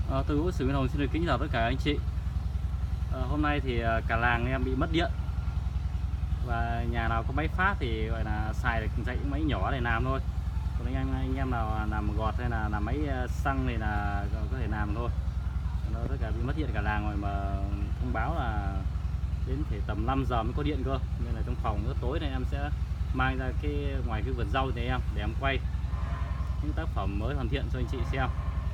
Tôi Vũ Sử Nguyên Hồng xin được kính chào tất cả anh chị. Hôm nay thì cả làng em bị mất điện và nhà nào có máy phát thì gọi là xài được dãy máy nhỏ để làm thôi. Còn anh em nào làm gọt hay là làm máy xăng thì là có thể làm thôi. Nó tất cả bị mất điện cả làng rồi, mà thông báo là đến thể tầm 5 giờ mới có điện cơ, nên là trong phòng rất tối này em sẽ mang ra ngoài cái vườn rau này để em quay những tác phẩm mới hoàn thiện cho anh chị xem.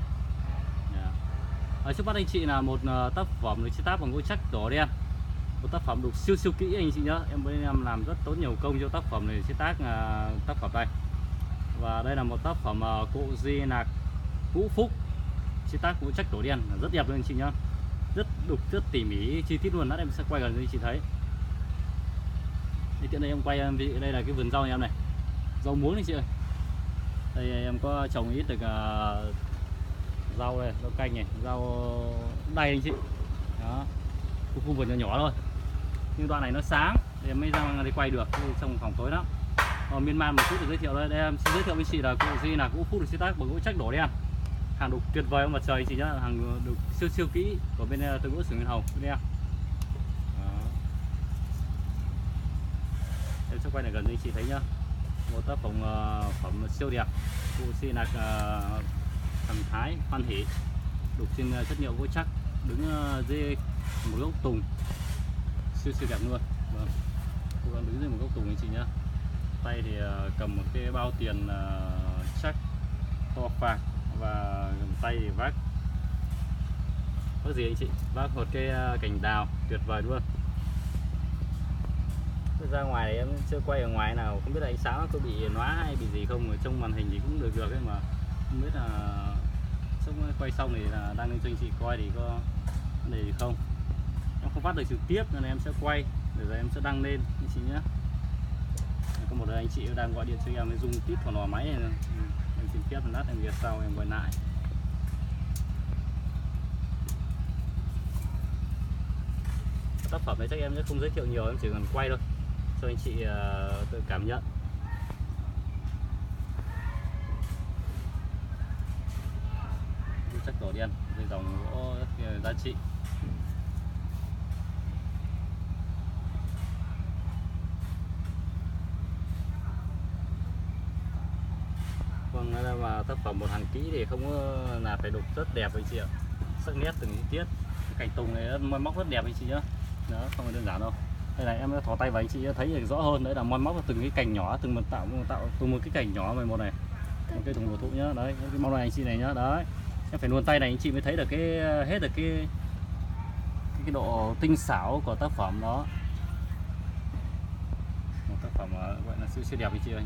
Trước mắt anh chị là một tác phẩm được chế tác bằng gỗ chắc đỏ đen, một tác phẩm được siêu kỹ anh chị nhớ. Em làm rất tốn nhiều công cho tác phẩm này, chế tác tác phẩm này. Và đây là một tác phẩm cụ Di Lạc Vũ Phúc, chế tác gỗ chắc đỏ đen rất đẹp luôn anh chị nhá, rất đục, rất tỉ mỉ, chi tiết luôn. Lát em sẽ quay gần cho anh chị thấy. Thì tiện đây em quay đây là cái vườn rau nhà em này, rau muống anh chị ơi. Đây em có trồng ít được rau này, rau canh này, rau đay anh chị. Đó, khu vườn nhỏ nhỏ thôi. Nhưng đoạn này nó sáng thì em mới ra đây quay được, trong phòng tối lắm. Miên man một chút để giới thiệu đây. Đây em xin giới thiệu với chị là cụ Di Lạc Vũ Phúc được chế tác bằng gỗ chắc đỏ đen, hàng đục tuyệt vời mặt trời anh chị nhá, hàng đục siêu kỹ của bên Tôi Gỗ Sử Nguyên Hồng bên em. Em sẽ quay lại gần cho anh chị thấy nhá, một tác phẩm siêu đẹp. Cụ Di Lạc thần thái hoan hỷ, đục trên chất liệu gỗ chắc, đứng dưới một gốc tùng siêu đẹp luôn. Vâng, cô đang đứng dưới một gốc tùng anh chị nhá. Tay thì cầm một cái bao tiền chắc to phạc, và cầm tay thì vác gì anh chị, vác một cái cành đào tuyệt vời luôn. Ra ngoài này em chưa quay ở ngoài nào, không biết là ánh sáng nó có bị lóa hay bị gì không, ở trong màn hình thì cũng được ấy, mà không biết là xong quay xong thì là đăng lên cho anh chị coi thì có vấn đề gì không. Em không phát được trực tiếp nên em sẽ quay rồi em sẽ đăng lên anh chị nhé. Có một anh chị đang gọi điện cho em dùng tít vào lò máy này. Em xin phép lát em về sau em gọi lại. Tác phẩm này chắc em sẽ không giới thiệu nhiều, em chỉ cần quay thôi cho anh chị tự cảm nhận. Chắc đỏ đen, dây dòng gỗ rất giá trị. Vâng, mà tác phẩm một hàng kỹ thì không có là phải đục rất đẹp anh chị ạ, sắc nét từng chi tiết. Cành tùng này moi móc rất đẹp anh chị nhá, đó không phải đơn giản đâu. Đây này em đã thò tay vào anh chị thấy được rõ hơn, đấy là moi móc từng cái cành nhỏ, từng tạo từ một cái cành nhỏ về một này, một cây tùng cổ thụ nhá. Đấy cái mong này anh chị này nhá, đấy em phải luồn tay này anh chị mới thấy được hết được cái độ tinh xảo của tác phẩm đó. Một tác phẩm gọi là siêu đẹp anh chị ơi.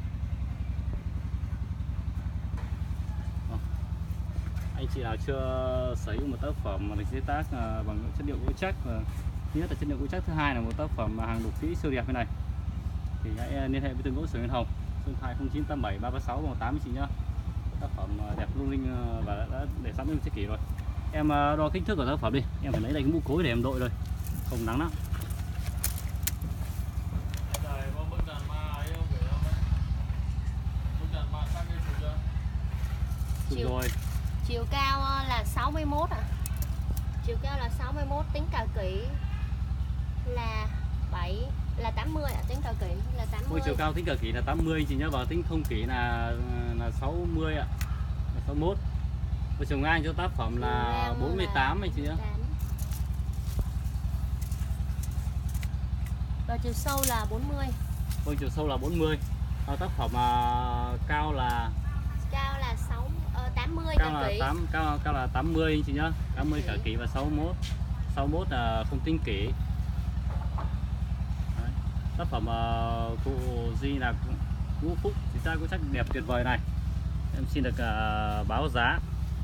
Anh chị nào chưa sở hữu một tác phẩm mà được chế tác bằng chất liệu gỗ chắc, thứ nhất là chất liệu gỗ chắc, thứ hai là một tác phẩm hàng đục kỹ siêu đẹp như này, thì hãy liên hệ với Tôi Gỗ Sử Nguyên Hồng, số điện thoại 0987 336 118 anh chị nhá. Tác phẩm đẹp lung linh và đã để sẵn trong chiếc kỷ rồi. Em đo kích thước của tác phẩm đi, em phải lấy đây cái mũ cối để em đội rồi, không nắng lắm. Chiều cao là 61 ạ. Chiều cao là 61, tính cả kỹ là 80 ạ, tính cả kỹ là 80. Chiều cao tính cả kỹ là 80 chị nhá, và tính không kỹ là 60 ạ, là 61. Và chiều ngang cho tác phẩm là 48 anh chị nhá. Và chiều sâu là 40. Vâng, chiều sâu là 40. Tác phẩm cao là 80 cao là 80 anh chị nhá, 80 cả kỹ và 61 là không tính kỹ. Đấy. Tác phẩm cụ Di Lạc Vũ Phúc thì ra có chắc đẹp tuyệt vời này. Em xin được báo giá.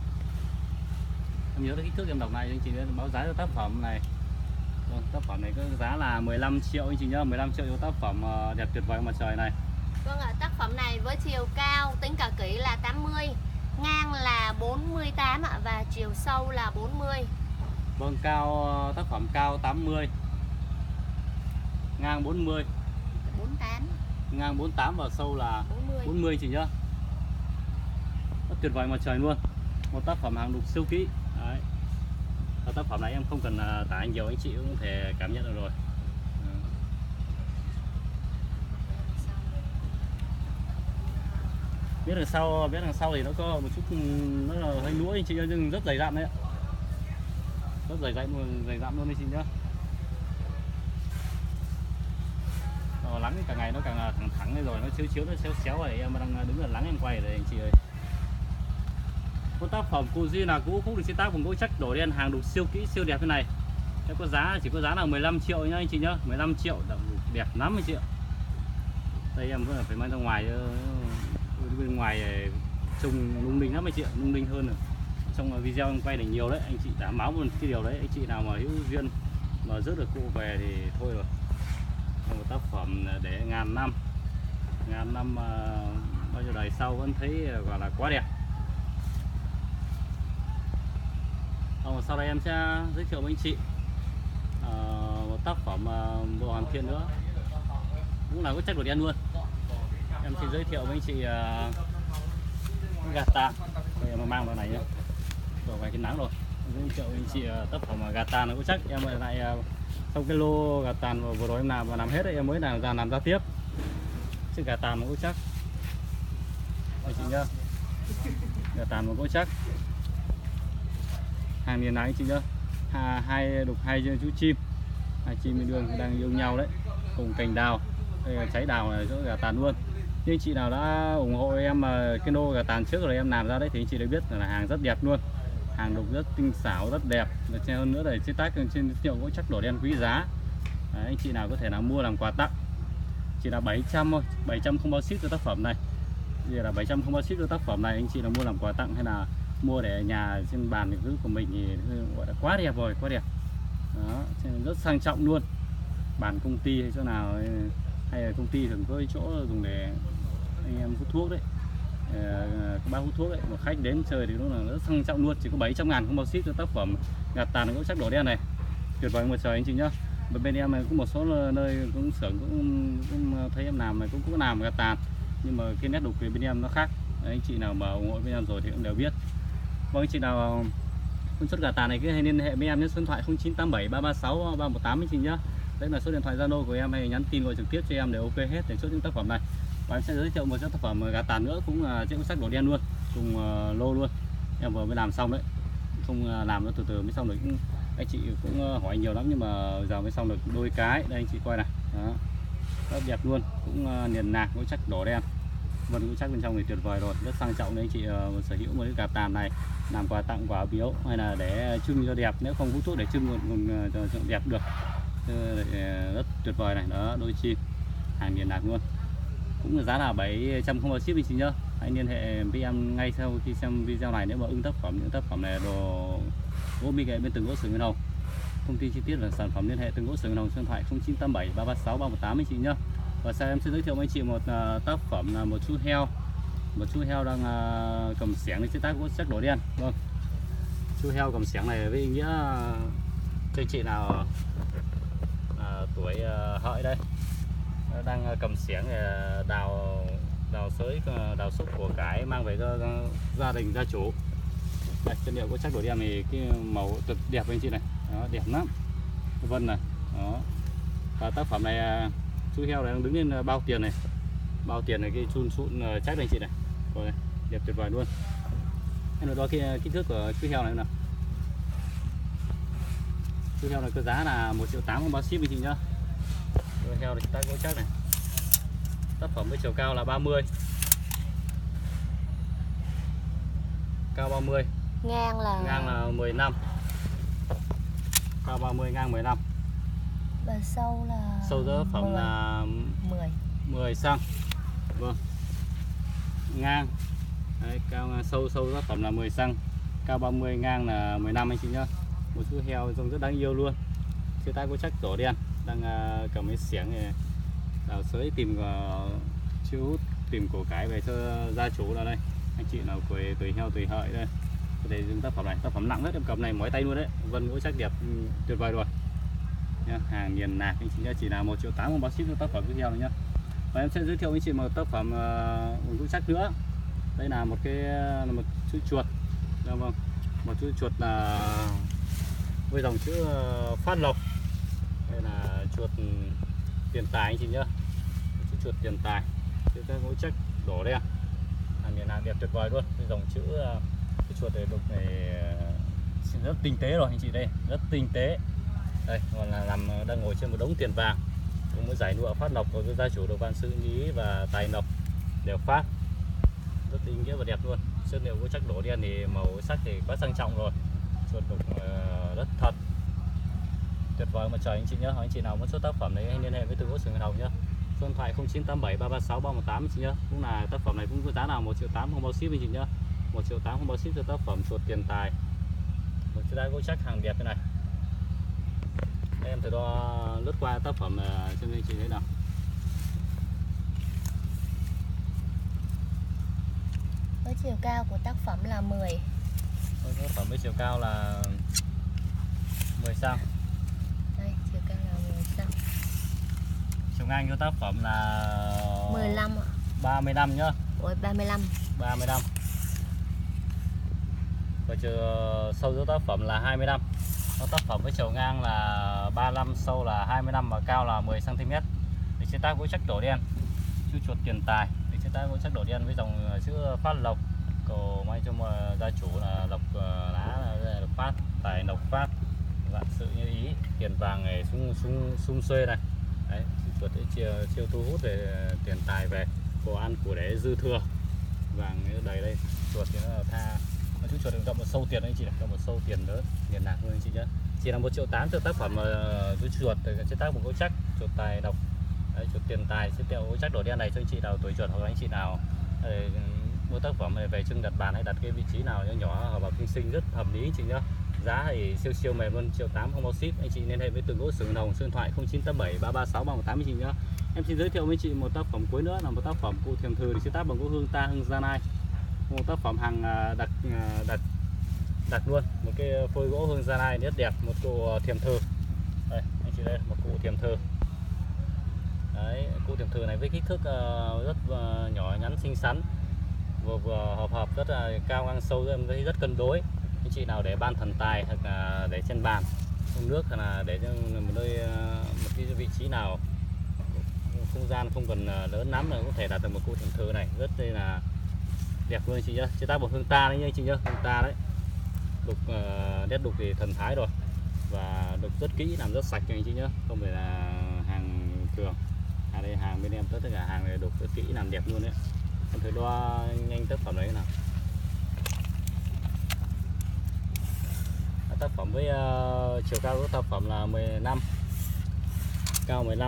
Em nhớ cái kích thước em đọc này anh chị nhé, báo giá cho tác phẩm này. Vâng, tác phẩm này có giá là 15 triệu anh chị nhá, 15 triệu cho tác phẩm đẹp tuyệt vời mặt trời này. Vâng ạ, tác phẩm này với chiều cao tính cả kỹ là 80, ngang là 48 ạ, và chiều sâu là 40. Vâng, tác phẩm cao 80, ngang 48, ngang 48 và sâu là 40 chị nhá. Rất tuyệt vời mặt trời luôn, một tác phẩm hàng đục siêu kỹ. Đấy. tác phẩm này em không cần tải nhiều, anh chị cũng có thể cảm nhận được rồi. Biết đằng sau thì nó có một chút nó là hơi lũa anh chị ơi, nhưng rất dày dặn đấy, rất dày dặn luôn anh chị nhá. Lắng càng ngày nó càng thẳng thẳng rồi, nó chiếu nó xéo rồi, em đang đứng ở lắng em quay rồi anh chị ơi. Một tác phẩm cụ Duy là cũ cũng được chế tác bằng gỗ chắc đổ đen, hàng đục siêu kỹ siêu đẹp thế này. Em có giá chỉ có giá là 15 triệu nhá anh chị nhá, 15 triệu đẹp lắm anh chị ạ. Đây em vẫn phải mang ra ngoài, bên ngoài trông lung linh lắm anh chị ạ, lung linh hơn rồi. Trong video em quay được nhiều đấy, anh chị đảm bảo luôn cái điều đấy. Anh chị nào mà hữu duyên mà rước được cụ về thì thôi rồi. Một tác phẩm để ngàn năm bao nhiêu đời sau vẫn thấy gọi là quá đẹp. Sau đây em sẽ giới thiệu với anh chị một tác phẩm bộ hoàn thiện nữa, cũng là gỗ chắc đổ đen luôn. Em xin giới thiệu với anh chị gata. Đây em mang vào này nhé, đổ vài cái nắng rồi. Em giới thiệu với anh chị tác phẩm gata nó gỗ chắc. Em lại trong cái lô gà tàn vừa rồi em làm hết đấy, em mới làm ra tiếp chứ gà tàn mà gỗ chắc anh chị nhá. Gà tàn mà gỗ chắc, hàng miền này anh chị nhá. Hai chú chim, hai chim bên đường đang yêu nhau đấy, cùng cành đào. Đây là trái đào này chỗ gà tàn luôn. Nhưng anh chị nào đã ủng hộ em cái lô gà tàn trước rồi em làm ra đấy thì anh chị đã biết là hàng rất đẹp luôn, hàng đục rất tinh xảo, rất đẹp. Hơn nữa là chế tác trên hiệu gỗ chắc đổ đen quý giá. Đấy, anh chị nào có thể là mua làm quà tặng, chỉ là 700 thôi, 700 không bao ship cho tác phẩm này. Giờ là 700 không bao ship cho tác phẩm này, anh chị là mua làm quà tặng hay là mua để nhà trên bàn thì của mình thì gọi là quá đẹp rồi, quá đẹp. Đó, rất sang trọng luôn. Bàn công ty hay chỗ nào hay là công ty thường có chỗ dùng để anh em hút thuốc đấy, các bác hút thuốc đấy, một khách đến chơi thì nó là rất sang trọng luôn. Chỉ có 700.000 không bao ship cho tác phẩm gạt tàn gỗ chắc đổ đen này, tuyệt vời một trời anh chị nhá. Bên em này cũng một số nơi cũng xưởng cũng thấy em làm này cũng làm gạt tàn, nhưng mà cái nét đục thì bên em nó khác. Đấy, anh chị nào mà ủng hộ bên em rồi thì cũng đều biết. Vâng, anh chị nào muốn xuất gà tàn này cứ hãy liên hệ với em nhé, số điện thoại 0987 336 318 anh chị nhá. Đấy là số điện thoại Zalo của em, hay nhắn tin gọi trực tiếp cho em đều ok hết để chốt những tác phẩm này. Và em sẽ giới thiệu một tác phẩm gà tàn nữa, cũng là chiếc sắc đổ đen luôn, cùng lô luôn. Em vừa mới làm xong đấy, không làm nó từ từ mới xong được. Anh chị cũng hỏi nhiều lắm nhưng mà giờ mới xong được đôi cái. Đây anh chị coi này, đó, rất đẹp luôn, cũng niền nạc gỗ chắc đổ đen. Vân gỗ chắc bên trong thì tuyệt vời rồi, rất sang trọng. Đấy anh chị sở hữu một cái gà tàn này làm quà tặng, quà biếu hay là để trưng cho đẹp, nếu không hút thuốc để trưng còn đẹp được, rất tuyệt vời này. Đó, đôi chim hàng niền nạc luôn, cũng giá là 700 không bao ship anh chị nhá. Hãy liên hệ với em ngay sau khi xem video này nếu mà ưng tác phẩm. Những tác phẩm này đồ gỗ mỹ nghệ bên Từng Gỗ Sừng Nguyên Hồng. Thông tin chi tiết về sản phẩm liên hệ Từng Gỗ Sừng Nguyên Hồng, số điện thoại 0987 336 318 anh chị nhá. Và sau em sẽ giới thiệu với anh chị một tác phẩm là một chú heo đang cầm xẻng để chế tác gỗ chắc đổ đen. Vâng, chú heo cầm xẻng này với ý nghĩa cho anh chị nào tuổi hợi đây đang cầm xẻng đào sới, đào xúc của cải mang về cho gia đình gia chủ. Đây, chất liệu gỗ chắc đổ đen thì cái màu tuyệt đẹp anh chị này. Đó, đẹp lắm. Vân này. Đó. Và tác phẩm này chú heo này đang đứng lên bao tiền này. Bao tiền này, cái chun sụn chắc đây anh chị này. Rồi, đẹp tuyệt vời luôn. Em nói đo cái kích thước của chú heo này nào. Chú heo này có giá là 1.8 triệu không bao ship anh chị nhá. Chú heo này tác gỗ chắc này. Tác phẩm với chiều cao là 30. Cao 30. Ngang là 15. Cao 30, ngang 15. Và sâu là Tác phẩm 10. là 10 cm. Vâng. Ngang. Đấy, cao sâu tác phẩm là 10 cm. Cao 30, ngang là 15 anh chị nhá. Một chú heo trông rất đáng yêu luôn. Chế tác gỗ chắc đổ đen, đang cầm cái xẻng này đào sới tìm cổ cái về cho gia chủ là đây. Anh chị nào tuổi heo tuổi hợi đây có thể dùng tác phẩm này. Tác phẩm nặng rất, em cầm này mỏi tay luôn đấy. Vân gỗ chắc đẹp tuyệt vời rồi nha. Hàng niền nạc anh chị nhá, chỉ là 1.8 triệu không bao ship cho tác phẩm tiếp theo này nhá. Và em sẽ giới thiệu với anh chị một tác phẩm gỗ chắc nữa. Đây là một chú chuột. Vâng, một chú chuột là với dòng chữ Phát Lộc. Đây là chuột tiền tài anh chị nhá, chữ chuột tiền tài, chữ các ngũ trách đỏ đen, miền Nam đẹp tuyệt vời luôn. Với dòng chữ cái chuột này đục này rất tinh tế rồi anh chị, đây rất tinh tế. Đây còn là đang ngồi trên một đống tiền vàng, cũng có giải lụa Phát Lộc của gia chủ đồ Văn Sự Nhí và Tài Lộc đều phát, rất ý nghĩa và đẹp luôn. Chất liệu gỗ chắc đổ đen thì màu sắc thì quá sang trọng rồi, chuột đục rất thật tuyệt vời mà trời anh chị nhé. Anh chị nào muốn số tác phẩm này hãy liên hệ với Từ Gỗ Sừng Hồng nhé, số điện thoại 0987 336 318 anh chị nhé. Cũng là tác phẩm này cũng có giá nào 1.8 triệu không bao ship anh chị nhé, 1.8 triệu không bao ship cho tác phẩm chuột tiền tài, một chiếc đá gỗ chắc hàng đẹp thế này. Đây, em thử đo lướt qua tác phẩm cho anh chị thấy nào. Với chiều cao của tác phẩm là 10. Tác phẩm với chiều cao là 10 cm. Đây, chiều cao là 10 cm. Chiều ngang của tác phẩm là 15 ạ. 35 nhá. Ôi 35. 35. Và chiều sâu của tác phẩm là 25. Tác phẩm với chiều ngang là 35, sâu là 25 và cao là 10 cm. Để chế tác gỗ chắc đổ đen, chữ chuột tiền tài. Để chế tác gỗ chắc đổ đen với dòng chữ Phát Lộc, cầu may cho mà gia chủ là Lộc lá là Lộc Phát, Tài Lộc Phát, Vạn Sự Như Ý, tiền vàng này sung xuê này. Đấy, chuột chiêu thu hút về tiền tài về, của ăn của để dư thừa, vàng đầy đây. Chuột thì nó là tha, chú chuột được một sâu tiền anh chị này, cho một sâu tiền nữa, tiền nạc luôn anh chị nhé. Chỉ là 1.8 triệu cho tác phẩm chú chuột chế tác một gỗ chắc chuột Tài Lộc. Đấy, chuột tiền tài chế tạo gỗ chắc đổ đen này cho anh chị nào tuổi chuột hoặc là anh chị nào mua tác phẩm này về trưng đặt bàn hay đặt cái vị trí nào nhỏ nhỏ hoặc vào kinh sinh rất hợp lý anh chị nhá. Giá thì siêu mềm luôn, 1.8 triệu không bao ship. Anh chị liên hệ với Tường Gỗ Sừng Hồng, số điện thoại 0987 336 318 anh chị nhá. Em xin giới thiệu với chị một tác phẩm cuối nữa là một tác phẩm cụ Thiềm Thừ được chế tác bằng gỗ hương ta, hương Gia Lai. Một tác phẩm hàng đặc luôn, một cái phôi gỗ hương Gia Lai rất đẹp, một cụ Thiềm Thừ. Đây anh chị, đây một cụ Thiềm Thừ. Đấy, cụ Thiềm Thừ này với kích thước rất nhỏ nhắn xinh xắn, vừa hợp rất là cao ngang sâu, em thấy rất cân đối. Anh chị nào để ban thần tài hoặc là để trên bàn trong nước, hoặc là để một nơi một cái vị trí nào không gian không cần lớn lắm là có thể đặt được một cụ Thiềm Thừ này, rất là đẹp luôn anh chị nhá. Chế tác bằng hương ta đấy nha anh chị nhá, hương ta đấy. Đục nét đục thì thần thái rồi, và đục rất kỹ, làm rất sạch anh chị nhá, không phải là hàng thường. Đây hàng bên em tất cả hàng này đục rất kỹ, làm đẹp luôn đấy. Em thử đo nhanh tác phẩm đấy nào. Tác phẩm với chiều cao của tác phẩm là 15, cao 15,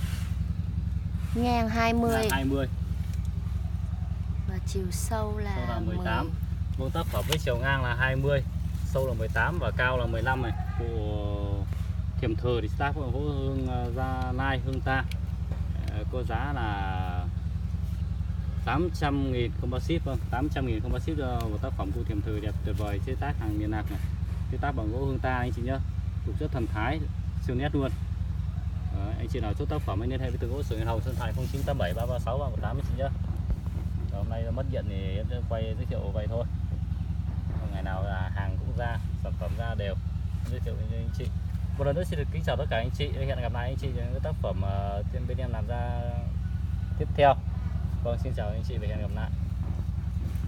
ngang 20, 20 và chiều sâu là 18. Một tác phẩm với chiều ngang là 20, sâu là 18 và cao là 15 này. Của Thiềm Thừ thì tác gỗ hương Gia Lai, hương ta, có giá là 800.000 không bao ship. Vâng, 800.000 không bao ship cho một tác phẩm cụ Thiềm Thừ đẹp tuyệt vời, chế tác hàng miền Nam này, chế tác bằng gỗ hương ta anh chị nhá, đục rất thần thái, siêu nét luôn. Đấy, anh chị nào chốt tác phẩm anh liên hệ với Tường Gỗ Sừng Hồng, số điện thoại 0987 336 318 anh chị nhá. Hôm nay mất điện thì em sẽ quay giới thiệu vậy thôi. Ngày nào là hàng cũng ra, sản phẩm ra đều giới thiệu với anh chị. Một lần nữa xin được kính chào tất cả anh chị, hẹn gặp lại anh chị những tác phẩm bên em làm ra tiếp theo. Vâng, xin chào anh chị và hẹn gặp lại.